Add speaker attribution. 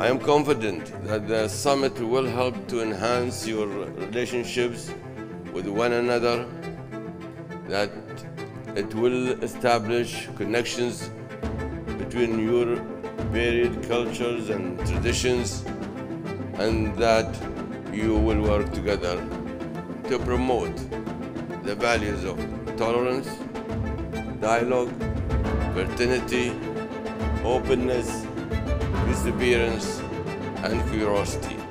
Speaker 1: I am confident that the summit will help to enhance your relationships with one another, that it will establish connections between your varied cultures and traditions, and that you will work together to promote the values of tolerance, dialogue, fraternity, openness, perseverance, and curiosity.